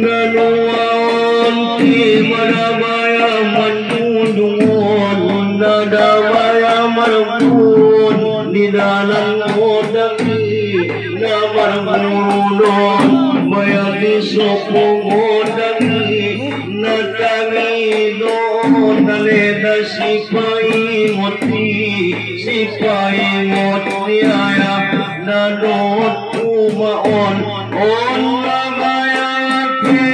nanuan ti madabaya mandudungon nadabaya marpun di dalam modali na marpudon maya disopudali na tangidon naleda sipai moti aya nadot umaon on mamayake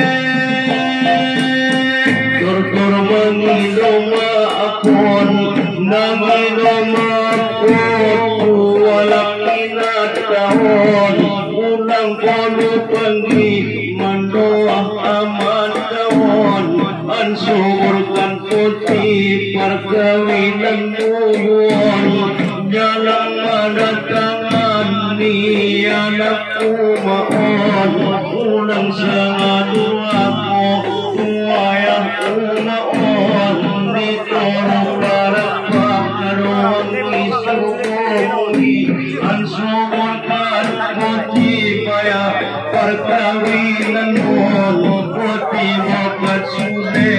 tur mangidoma akon namidoma akon walang inatahon ulang kono pandi mandoah aman tawon ansurkan putih perkawinan tuyuan jalan madatangan ni anak umaon ulang sangadua ko wayah umaon ditoro barapang karuang isukoni ansurkan putih paya perkawinan mon putih bakat sude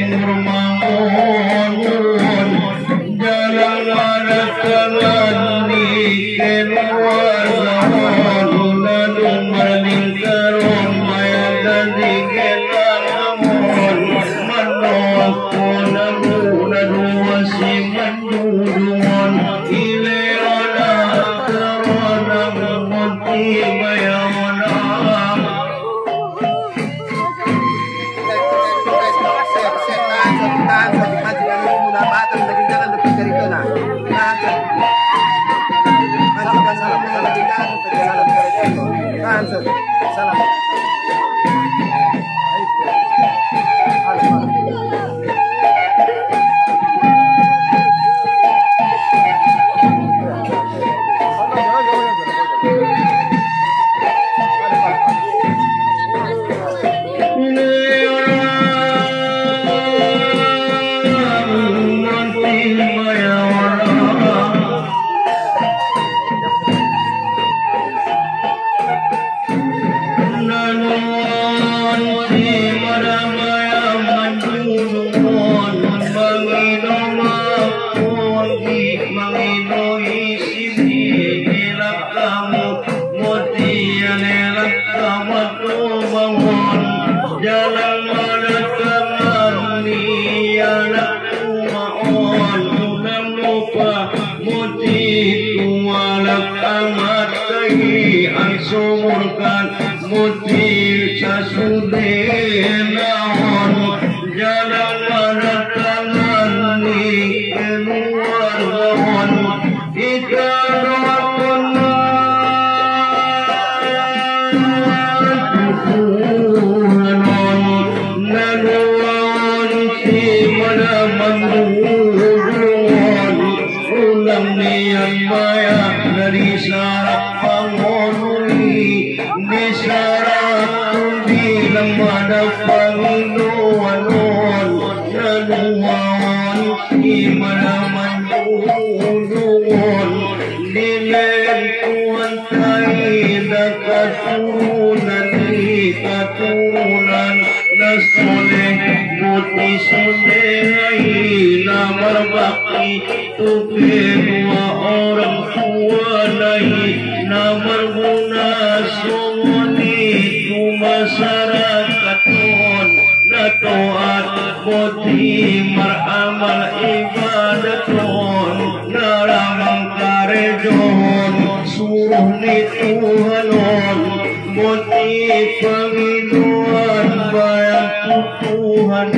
umur jalan madatangan ni keluar zahon nadung malingkaron maya dadi kelanamon manoak konamu nadua si mandudungon ileona karonang munti maya monam jalan madatangan ni anak umaon unang lupa muti tumalak amat kahi ang sumurkan muti sa sudenaon jalan madatangan ni keluar gawon ikarawakon ulang niyan maya dari sarap pangonuli di sarap kundi ng madapanginoon nanuwan si manaman tulungon nilen tuwan tayo na katunan ni katunan na sole buti sunay na marbaki tupi dua orang tua nahi na marguna sumuni tu masyarakat na toat buti maramal ibadaton naramang karejon suruh ni Tuhanon buti Panginoon bayang Tuhan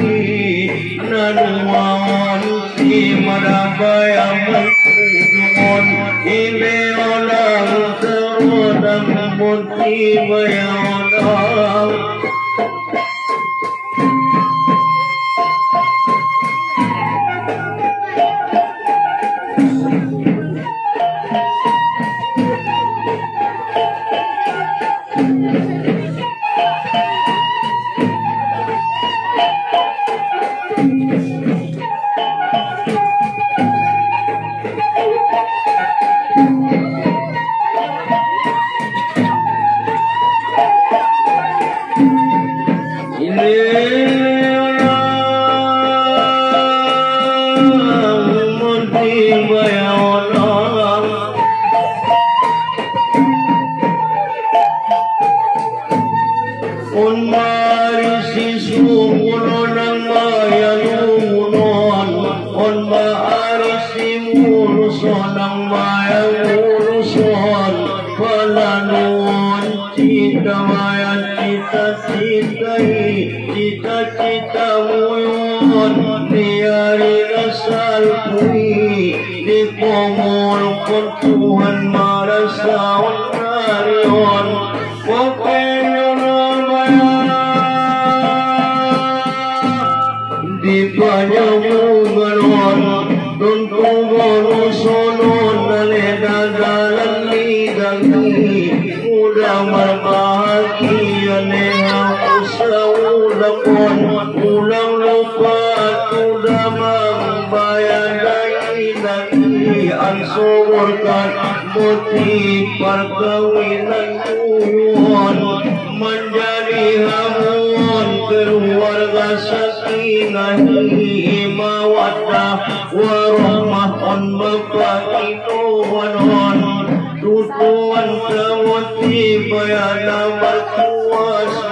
nanuwan si madabayang magtudungon ileolang karodang buti bayang marisi sumulo ng mayalunon on marisi muluson ng mayamuluson palanuon cita mayan cita-cita mo yun niyari na salpuy di pumulukon Tuhan marasaon nariyon wapenyo na di banyak ganon don tugon sonon naledagalan lidagi mudah merbahagia nehang sa ulapon ulang lupa sudah membayadai lagi ansumurkan motif perkawinan tuyuan menjadi hamun keluarga sakinah mawaddah warahmah on bapak inuwanon tutuan kawati bayana berkuasa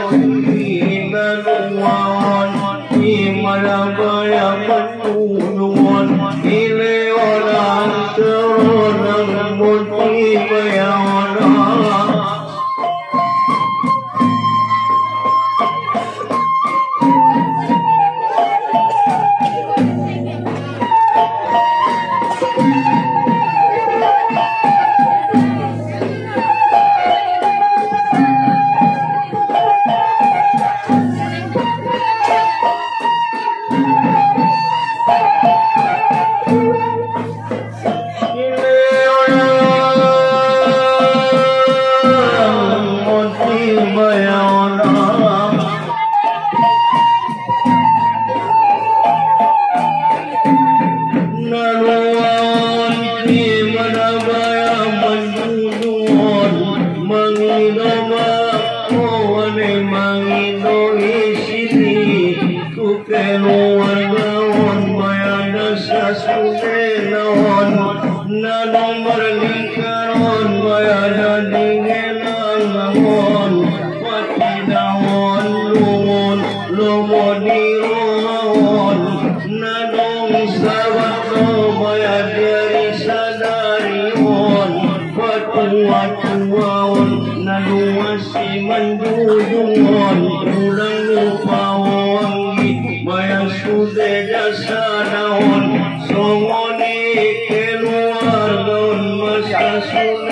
inanuwawan imalabaya menunungan ileonan teronang muti bayana keluar daun masa